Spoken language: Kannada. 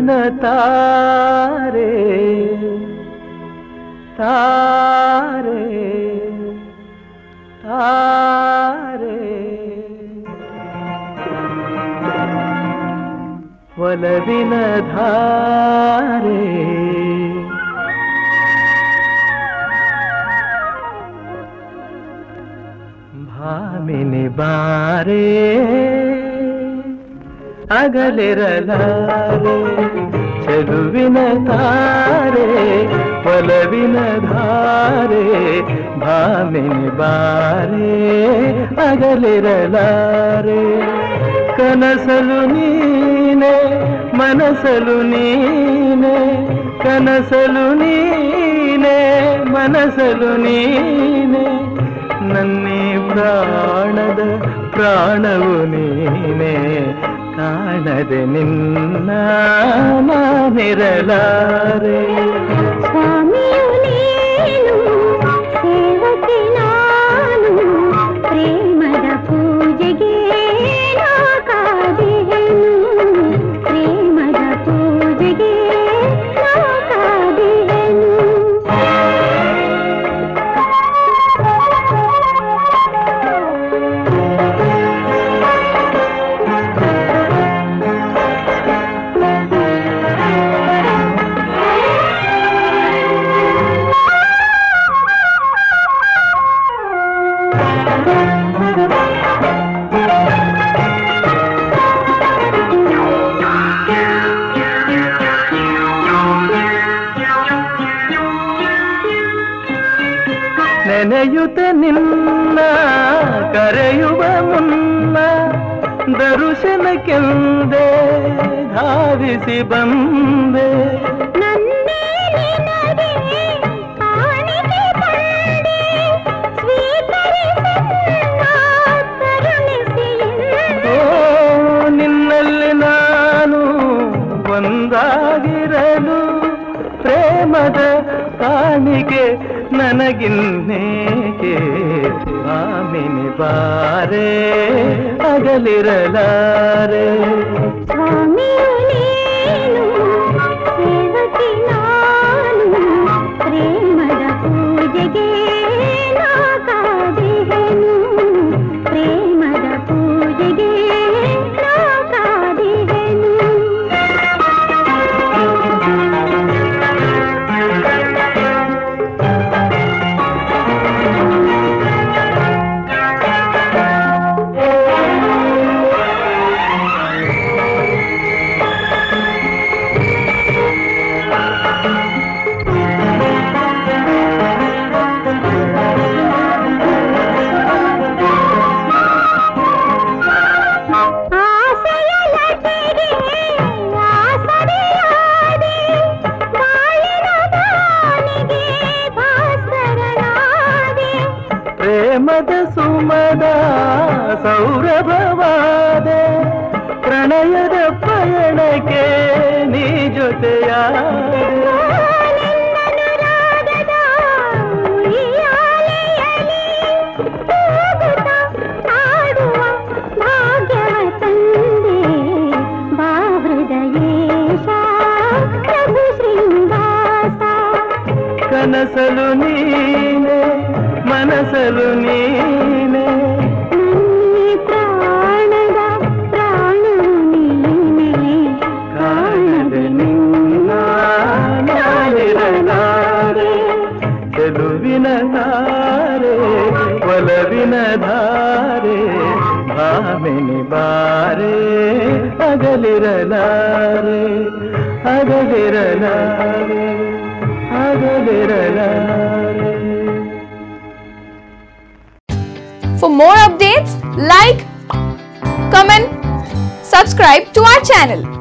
ಚೆಲುವಿನ ತಾರೆ ತಾರೆ ತಾರೆ ಒಲವಿನ ಧಾರೆ ಭಾಮಿನಿ ಬಾರೆ ಅಗಲಿರಲಾರೆ ಚೆಲುವಿನ ತಾರೆ ಒಲವಿನ ಧಾರೆ ಭಾಮಿನಿ ಬಾರೆ ಅಗಲಿರಲಾರೆ ಕನಸಲು ನೀನೆ ಮನಸಲು ನೀನೆ ಕನಸಲು ನೀನೆ ಮನಸಲು ನೀನೆ ನನ್ನಿ ಪ್ರಾಣದ ಪ್ರಾಣವು ನೀನೆ ಕಾಣದೆ ನಿನ್ನ ನಾನಿರಲಾರೆ ಸ್ವಾಮಿಯು ನೀನು ಸೇವಕಿ ನಾನು ಪ್ರೇಮದ ಪೂಜೆಗೆ ಕಾದಿಹೆನು ಪ್ರೇಮದ ಪೂಜೆಗೆ ಕಾದಿಹೆನು ನೆನೆಯುತ್ತ ನಿನ್ನ ಕರೆಯುವ ಮುನ್ನ ದರ್ಶನಕ್ಕೆಂದೇ ಧಾವಿಸಿ ಬಂದೆ ನಿನ್ನಲ್ಲಿ ನಾನು ಒಂದಾಗಿರಲು ಪ್ರೇಮದ ಕಾಣಿಕೆ ನನಗಿನ್ನೇಕೆ ಸ್ವಾಮಿನಿ ಬಾರೆ ಅಗಲಿರಲಾರೆ ಸ್ವಾಮಿಯು ನೀನು ಸೇವಕಿ ನಾನು ಪ್ರೇಮದ ಪೂಜೆಗೆ ಕಾದಿಹೆನು ಪ್ರೇಮದ ಪೂಜೆಗೆ ಕಾದಿಹೆನು ಪ್ರೇಮದ ಸುಮದ ಸೌರಭವಾದೆ ಪ್ರಣಯದ ಪಯಣಕ್ಕೆ ನೀ ಜೊತೆಯಾದೆ ಕನಸಲು ನೀನೆ ಮನಸಲು ನೀನೆ ಪ್ರಾಣದ ಪ್ರಾಣವು ನೀನೆ ಕಾಣದೆ ನಿನ್ನ ನಾನಿರಲಾರೆ ಚೆಲುವಿನ ತಾರೆ ಒಲವಿನ ಧಾರೆ ಭಾಮಿನಿ ಬಾರೆ ಅಗಲಿರಲಾರೆ ಅಗಲಿರಲಾರೆ ಅಗಲಿರಲಾರೆ. For more updates, like, comment, subscribe to our channel.